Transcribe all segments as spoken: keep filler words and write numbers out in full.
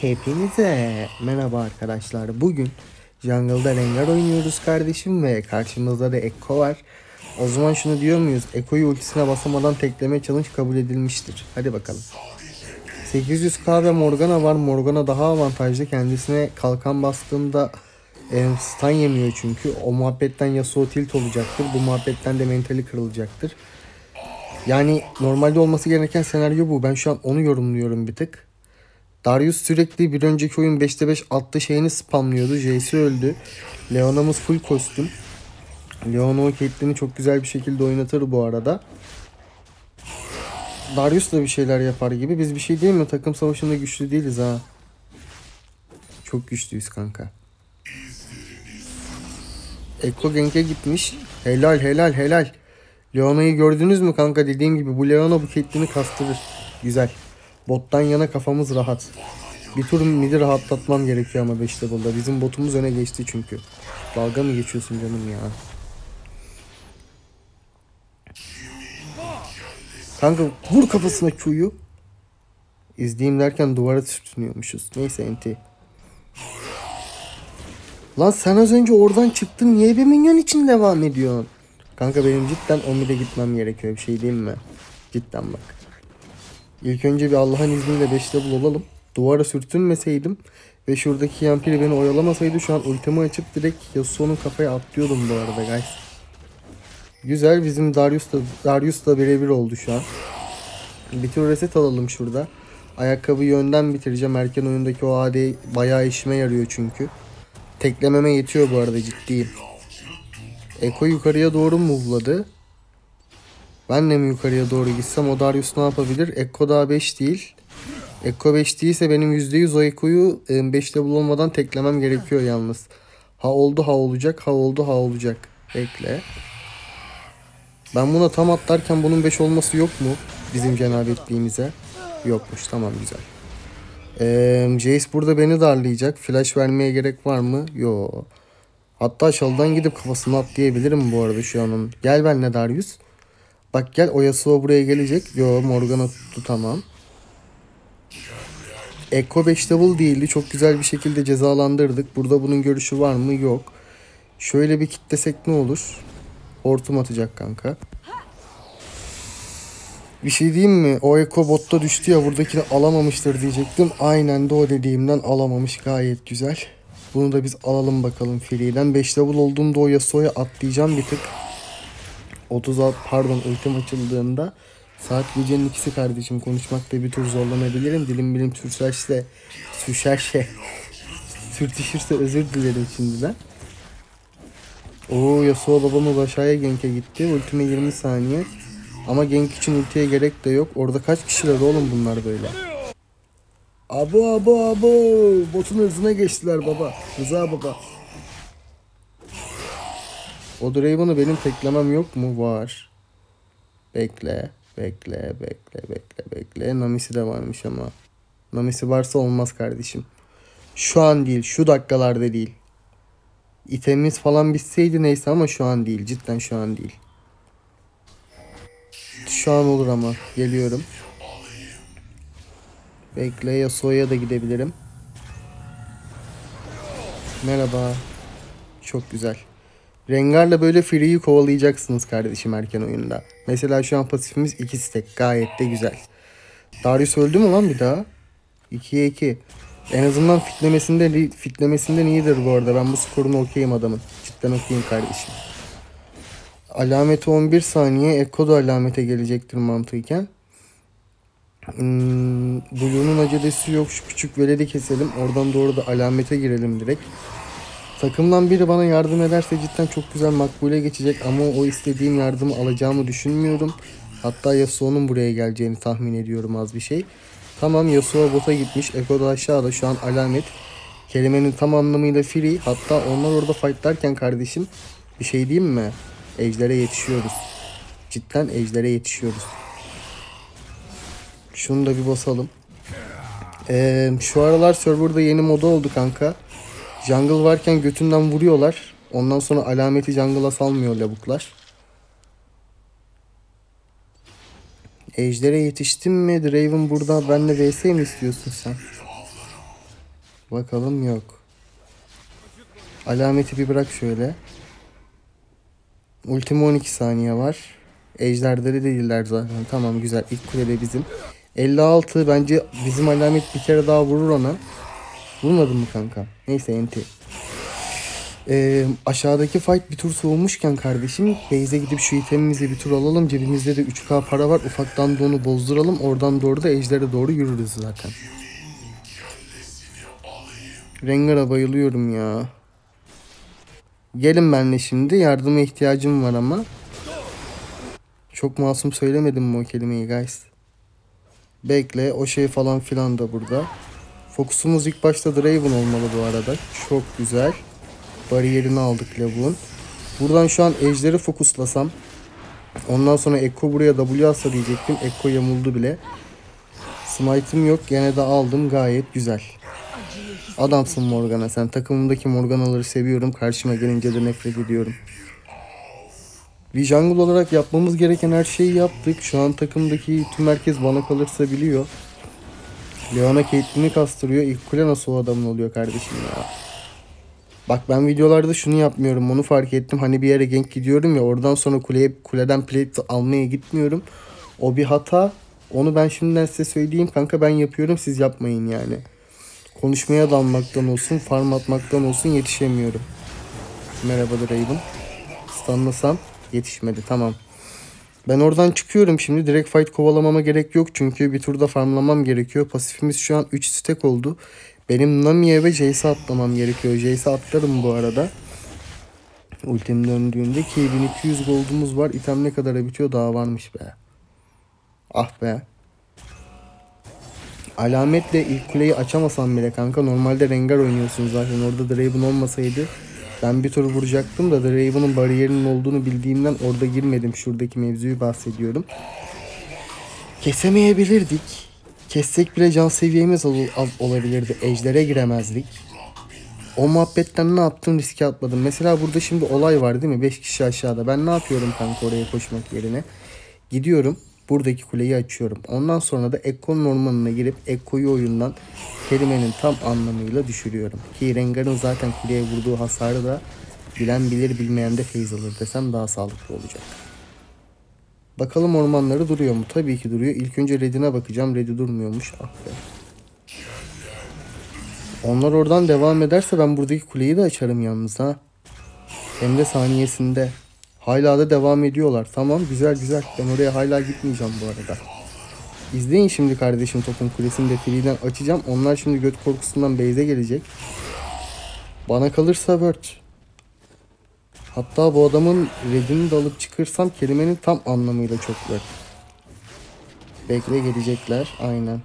Hepinize merhaba arkadaşlar. Bugün jungle'da Rengar oynuyoruz kardeşim ve karşımızda da Ekko var. O zaman şunu diyor muyuz? Ekko'yu ultisine basamadan tekleme challenge kabul edilmiştir. Hadi bakalım. sekiz yüz K ve Morgana var. Morgana daha avantajlı. Kendisine kalkan bastığında e, stun yemiyor çünkü. O muhabbetten Yasuo tilt olacaktır. Bu muhabbetten de mentali kırılacaktır. Yani normalde olması gereken senaryo bu. Ben şu an onu yorumluyorum bir tık. Darius sürekli bir önceki oyun beşte beş attı şeyini spamlıyordu. Jayce öldü. Leona'mız full kostüm. Leona o Caitlyn'i çok güzel bir şekilde oynatır bu arada. Darius da bir şeyler yapar gibi. Biz bir şey değil mi? Takım savaşında güçlü değiliz ha. Çok güçlüyüz kanka. Ekko Genk'e gitmiş. Helal helal helal. Leona'yı gördünüz mü kanka? Dediğim gibi bu Leona bu Caitlyn'i kastırır. Güzel. Bottan yana kafamız rahat. Bir tur midi rahatlatmam gerekiyor ama beş level'da. Bizim botumuz öne geçti çünkü. Dalga mı geçiyorsun canım ya? Kanka vur kafasına Q'yu. İzleyeyim derken duvara sürtünüyormuşuz. Neyse enti. Lan sen az önce oradan çıktın. Niye bir minyon için devam ediyorsun? Kanka benim cidden o mid'e gitmem gerekiyor. Bir şey diyeyim mi? Cidden bak. İlk önce bir Allah'ın izniyle beş level olalım. Duvara sürtünmeseydim ve şuradaki yampiri beni oyalamasaydı şu an ultimi açıp direkt Yasuo'nun kafaya atlıyordum bu arada guys. Güzel, bizim Darius da, Darius da birebir oldu şu an. Bir tür reset alalım şurada. Ayakkabıyı önden bitireceğim. Erken oyundaki o A D bayağı işime yarıyor çünkü. Teklememe yetiyor bu arada, ciddiyim. Ekko yukarıya doğru move'ladı. Ben de mi yukarıya doğru gitsem? O Darius ne yapabilir? Ekko daha beş değil. Ekko beş değilse benim yüzde yüz o Ekko'yu beş level olmadan teklemem gerekiyor yalnız. Ha oldu ha olacak, ha oldu ha olacak. Bekle. Ben buna tam atlarken bunun beş olması yok mu? Bizim cenabetliğimize. Yokmuş, tamam güzel. Ee, Jayce burada beni darlayacak. Flash vermeye gerek var mı? Yo. Hatta şaldan gidip kafasını atlayabilirim bu arada şu an. Gel benimle Darius. Bak gel, o Yasuo buraya gelecek. Yo, Morgana tuttu, tamam. Ekko beş level değildi. Çok güzel bir şekilde cezalandırdık. Burada bunun görüşü var mı? Yok. Şöyle bir kitlesek ne olur? Hortum atacak kanka. Bir şey diyeyim mi? O Ekko botta düştü ya, buradakini alamamıştır diyecektim. Aynen de o dediğimden alamamış, gayet güzel. Bunu da biz alalım bakalım free'den. beş level olduğumda o Yasuo'ya atlayacağım bir tık. otuz altı pardon ultim açıldığında. Saat gecenin ikisi kardeşim, konuşmakta bir tur zorlanabilirim. Dilim bilim sürserse sürşerse sürtüşürse özür dilerim şimdiden. Oo, Yasuo babamız aşağıya Genk'e gitti. Ultime yirmi saniye. Ama Genk için ultiye gerek de yok. Orada kaç kişiler oğlum bunlar böyle? Abo abo abo. Botun hızına geçtiler baba. Rıza baba. O Draven'ı benim teklemem yok mu? Var. Bekle. Bekle. Bekle. Bekle. Bekle. Nami'si de varmış ama. Nami'si varsa olmaz kardeşim. Şu an değil. Şu dakikalarda değil. İtemimiz falan bitseydi neyse ama şu an değil. Cidden şu an değil. Şu an olur ama. Geliyorum. Bekle, Yasuo'ya da gidebilirim. Merhaba. Çok güzel. Rengar'la böyle Free'yi kovalayacaksınız kardeşim erken oyunda. Mesela şu an pasifimiz iki stack. Gayet de güzel. Darius öldü mü lan bir daha? ikiye iki. En azından fitlemesinde, fitlemesinden iyidir bu arada. Ben bu skorunu okeyim adamın. Cidden okeyim kardeşim. Alameti on bir saniye. Ekko da alamete gelecektir mantıken. Hmm, Blue'nun acelesi yok. Şu küçük veledi keselim. Oradan doğru da alamete girelim direkt. Takımdan biri bana yardım ederse cidden çok güzel makbule geçecek. Ama o istediğim yardımı alacağımı düşünmüyorum. Hatta Yasuo'nun buraya geleceğini tahmin ediyorum az bir şey. Tamam, Yasuo bota gitmiş. Ekko da aşağıda şu an alamet. Kelimenin tam anlamıyla free. Hatta onlar orada fightlarken kardeşim bir şey diyeyim mi? Ejder'e yetişiyoruz. Cidden Ejder'e yetişiyoruz. Şunu da bir basalım. Ee, şu aralar serverda yeni moda oldu kanka. Jungle varken götünden vuruyorlar. Ondan sonra alameti jungle'a salmıyor lavuklar. Ejder'e yetiştin mi? Draven burada benle vs mi istiyorsun sen? Bakalım yok. Alameti bir bırak şöyle. Ultime on iki saniye var. Ejderleri değiller zaten. Tamam güzel. İlk kulede bizim. elli altı bence bizim alamet bir kere daha vurur ona. Vurmadın mı kanka? Neyse enti. Ee, aşağıdaki fight bir tur soğumuşken kardeşim base'e gidip şu itemimizi bir tur alalım. Cebimizde de üç K para var. Ufaktan da onu bozduralım. Oradan doğru da ejdere doğru yürürüz zaten. Rengar'a bayılıyorum ya. Gelin benimle şimdi. Yardıma ihtiyacım var ama. Çok masum söylemedim mi o kelimeyi guys? Bekle. O şey falan filan da burada. Fokusumuz ilk başta Draven olmalı bu arada. Çok güzel. Bariyerini aldık lavuğun. Buradan şu an ejderi fokuslasam. Ondan sonra Ekko buraya W atsa diyecektim. Ekko yamuldu bile. Smite'ım yok. Gene de aldım. Gayet güzel. Adamsın Morgana. Sen takımımdaki Morgana'ları seviyorum. Karşıma gelince de nefret ediyorum. Bir jungle olarak yapmamız gereken her şeyi yaptık. Şu an takımdaki tüm herkes bana kalırsa biliyor. Leona Caitlyn'i kastırıyor. İlk kule nasıl o adamın oluyor kardeşim ya. Bak ben videolarda şunu yapmıyorum. Onu fark ettim. Hani bir yere gank gidiyorum ya. Oradan sonra kuleye, kuleden plate almaya gitmiyorum. O bir hata. Onu ben şimdiden size söyleyeyim. Kanka ben yapıyorum. Siz yapmayın yani. Konuşmaya dalmaktan olsun. Farm atmaktan olsun yetişemiyorum. Merhaba Draven. Stunlasam yetişmedi. Tamam. Ben oradan çıkıyorum şimdi. Direkt fight kovalamama gerek yok. Çünkü bir turda farmlamam gerekiyor. Pasifimiz şu an üç stack oldu. Benim Nami'ye ve Jace'e atlamam gerekiyor. Jace'e atlarım bu arada. Ultim döndüğünde ki bin iki yüz gold'umuz var. İtem ne kadara bitiyor? Daha varmış be. Ah be. Alametle ilk kuleyi açamasam bile kanka. Normalde Rengar oynuyorsun zaten. Orada Draven olmasaydı ben bir tur vuracaktım da Draven'ın bariyerinin olduğunu bildiğimden orada girmedim. Şuradaki mevzuyu bahsediyorum. Kesemeyebilirdik. Kessek bile can seviyemiz ol olabilirdi. Ejder'e giremezdik. O muhabbetten ne yaptım, riske atmadım. Mesela burada şimdi olay var değil mi? beş kişi aşağıda. Ben ne yapıyorum kanka oraya koşmak yerine? Gidiyorum. Buradaki kuleyi açıyorum. Ondan sonra da Ekko'nun ormanına girip Ekko'yu oyundan kelimenin tam anlamıyla düşürüyorum. Ki Rengar'ın zaten kuleye vurduğu hasarı da bilen bilir bilmeyen de feyz alır desem daha sağlıklı olacak. Bakalım ormanları duruyor mu? Tabii ki duruyor. İlk önce Red'ine bakacağım. Red'i durmuyormuş. Ah be. Onlar oradan devam ederse ben buradaki kuleyi de açarım yalnız ha. Hem de saniyesinde. Hala da devam ediyorlar. Tamam güzel güzel. Ben oraya hala gitmeyeceğim bu arada. İzleyin şimdi kardeşim topun kulesini de free'den açacağım. Onlar şimdi göt korkusundan base'e gelecek. Bana kalırsa word. Hatta bu adamın redini de alıp çıkırsam kelimenin tam anlamıyla çok word. Bekle gelecekler. Aynen.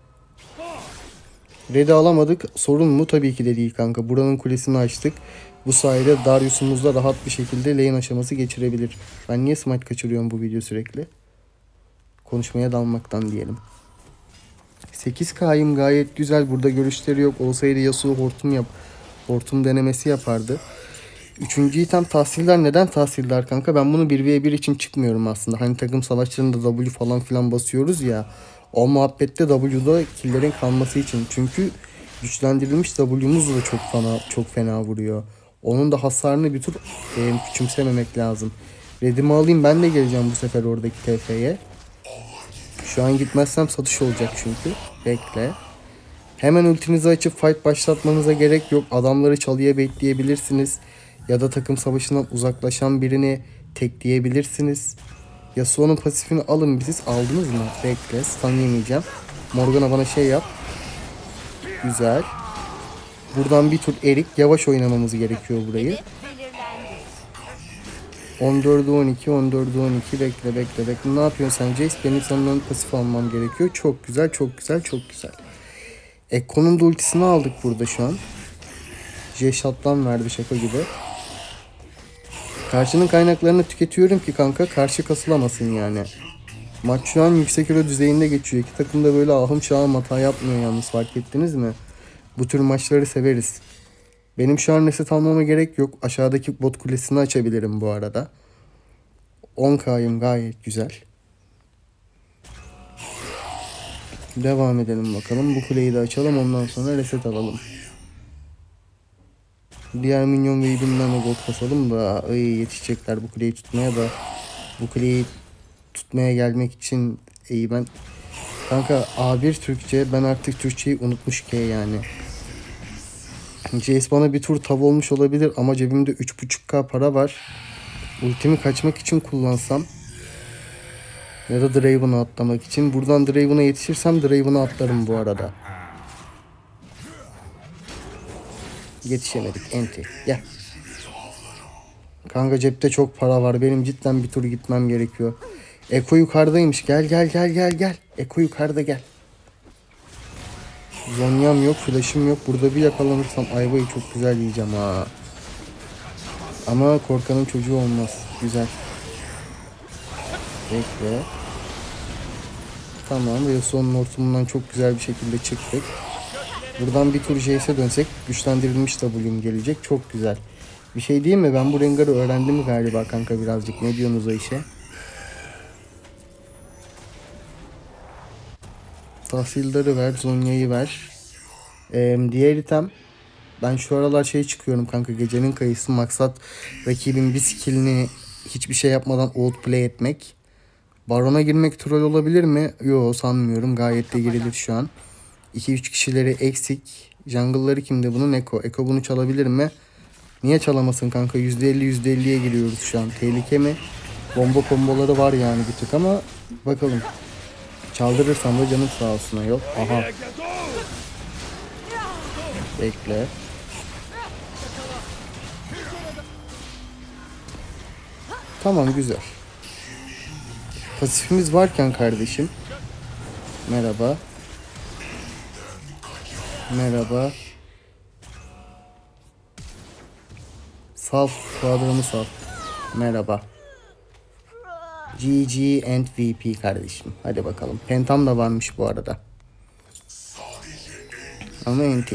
Red'i alamadık. Sorun mu? Tabii ki de değil kanka. Buranın kulesini açtık. Bu sayede Darius'umuzla rahat bir şekilde lane aşaması geçirebilir. Ben niye smite kaçırıyorum bu video sürekli? Konuşmaya dalmaktan diyelim. sekiz K'yım gayet güzel. Burada görüşleri yok. Olsaydı Yasuo hortum yap. Hortum denemesi yapardı. Üçüncü item tahsildar. Neden tahsildar kanka? Ben bunu bir ve bir için çıkmıyorum aslında. Hani takım savaşlarında W falan filan basıyoruz ya. O muhabbette W'da killerin kalması için. Çünkü güçlendirilmiş W'muz da çok fena, çok fena vuruyor. Onun da hasarını bir tur e, küçümsememek lazım. Red'imi alayım, ben de geleceğim bu sefer oradaki T F'ye. Şu an gitmezsem satış olacak çünkü. Bekle. Hemen ultinizi açıp fight başlatmanıza gerek yok. Adamları çalıya bekleyebilirsiniz. Ya da takım savaşından uzaklaşan birini tekleyebilirsiniz. Yasuo'nun pasifini alın, siz aldınız mı? Bekle, stun yemeyeceğim. Morgana bana şey yap. Güzel. Buradan bir tur erik. Yavaş oynamamız gerekiyor burayı. on dörde on iki, on dörde on iki. Bekle, bekle, bekle. Ne yapıyorsun sen Jace? Benim senden pasif almam gerekiyor. Çok güzel, çok güzel, çok güzel. Ekko'nun da ultisini aldık burada şu an. J-Shot'tan verdi şaka gibi. Karşının kaynaklarını tüketiyorum ki kanka karşı kasılamasın yani. Maç şu an yüksek elo düzeyinde geçiyor. İki takım da böyle ahım şahım hata yapmıyor yalnız, fark ettiniz mi? Bu tür maçları severiz. Benim şu an reset almama gerek yok. Aşağıdaki bot kulesini açabilirim bu arada. on K'yım gayet güzel. Devam edelim bakalım. Bu kuleyi de açalım, ondan sonra reset alalım. Diğer minyon wave'inden de gold kasalım da ay, yetişecekler bu kuleyi tutmaya da. Bu kuleyi tutmaya gelmek için iyi ben. Kanka A bir Türkçe, ben artık Türkçeyi unutmuş ki yani. Jace bana bir tur tav olmuş olabilir ama cebimde üç buçuk K para var. Ultimi kaçmak için kullansam ya da Draven'a atlamak için. Buradan Draven'a yetişirsem Draven'a atlarım bu arada. Yetişemedik. Enti. Gel. Kanka cepte çok para var. Benim cidden bir tur gitmem gerekiyor. Eko yukarıdaymış. Gel gel gel gel gel. Eko yukarıda gel. Zonyam yok. Flash'ım yok. Burada bir yakalanırsam ayvayı çok güzel yiyeceğim ha. Ama korkanın çocuğu olmaz. Güzel. Bekle. Tamam. Yasuo'nun hortumundan çok güzel bir şekilde çıktık. Buradan bir tur Jace'e dönsek güçlendirilmiş W'm gelecek. Çok güzel. Bir şey diyeyim mi? Ben bu Rengar'ı öğrendim galiba kanka birazcık. Ne diyorsunuz o işe? Tahsildarı ver. Zonya'yı ver. Ee, diğer item. Ben şu aralar şey çıkıyorum kanka. Gecenin kayısı. Maksat rakibin bir skillini hiçbir şey yapmadan outplay etmek. Baron'a girmek troll olabilir mi? Yo, sanmıyorum. Gayet de girilir şu an. iki üç kişileri eksik. Jungle'ları kimde bunun? Eko. Eko bunu çalabilir mi? Niye çalamasın kanka? yüzde elli yüzde elliye giriyoruz şu an. Tehlike mi? Bomba komboları var yani bir tık ama bakalım. Çaldırırsam da canım sağ olsun yok. Aha. Bekle. Tamam, güzel. Pasifimiz varken kardeşim. Merhaba. Merhaba. Sal. Kuadranı sal. Merhaba. G G and V P kardeşim. Hadi bakalım. Pentam da varmış bu arada. Ama enti.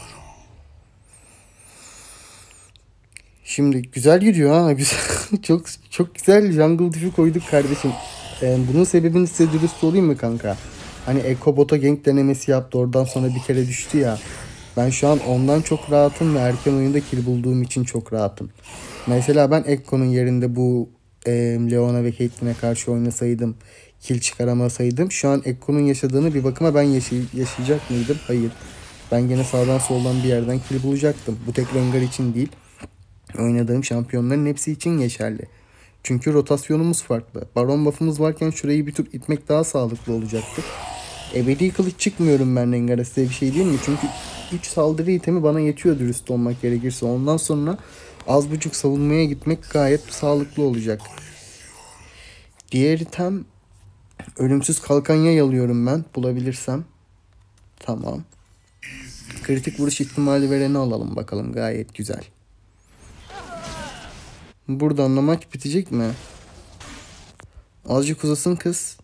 Şimdi güzel gidiyor ha. Güzel. çok çok güzel jungle diff'i koyduk kardeşim. Ee, bunun sebebini size dürüst olayım mı kanka? Hani Eko bota gank denemesi yaptı. Oradan sonra bir kere düştü ya. Ben şu an ondan çok rahatım ve erken oyunda kill bulduğum için çok rahatım. Mesela ben Ekko'nun yerinde bu e, Leona ve Caitlyn'e karşı oynasaydım, kill çıkaramasaydım, şu an Ekko'nun yaşadığını bir bakıma ben yaşay yaşayacak mıydım? Hayır. Ben gene sağdan soldan bir yerden kill bulacaktım. Bu tek Rengar için değil. Oynadığım şampiyonların hepsi için geçerli. Çünkü rotasyonumuz farklı. Baron buff'ımız varken şurayı bir tur itmek daha sağlıklı olacaktı. Ebedi kılıç çıkmıyorum ben Rengar'a, size bir şey diyeyim mi? Çünkü üç saldırı itemi bana yetiyor dürüst olmak gerekirse. Ondan sonra az buçuk savunmaya gitmek gayet sağlıklı olacak. Diğer item ölümsüz kalkan yay alıyorum ben bulabilirsem. Tamam. Kritik vuruş ihtimali vereni alalım bakalım, gayet güzel. Buradan da maç bitecek mi? Azıcık uzasın kız.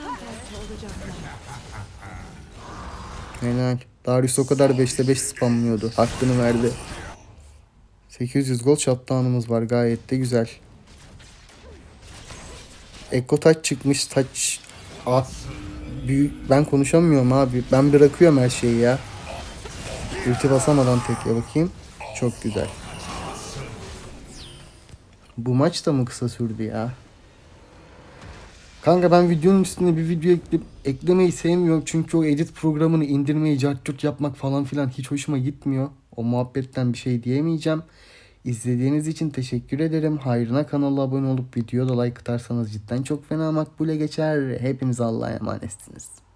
Helal. Darius o kadar beşte beş spamlıyordu. Hakkını verdi. sekiz yüz gol shutdown'umuz var. Gayet de güzel. Eko taç çıkmış. Taç. Ah. Büyük. Ben konuşamıyorum abi. Ben bırakıyorum her şeyi ya. Ulti basamadan tekle bakayım. Çok güzel. Bu maç da mı kısa sürdü ya? Kanka ben videonun üstüne bir video ekleyip eklemeyi sevmiyorum. Çünkü o edit programını indirmeyi, cart yapmak falan filan hiç hoşuma gitmiyor. O muhabbetten bir şey diyemeyeceğim. İzlediğiniz için teşekkür ederim. Hayrına kanala abone olup videoda like atarsanız cidden çok fena makbule geçer. Hepiniz Allah'a emanetsiniz.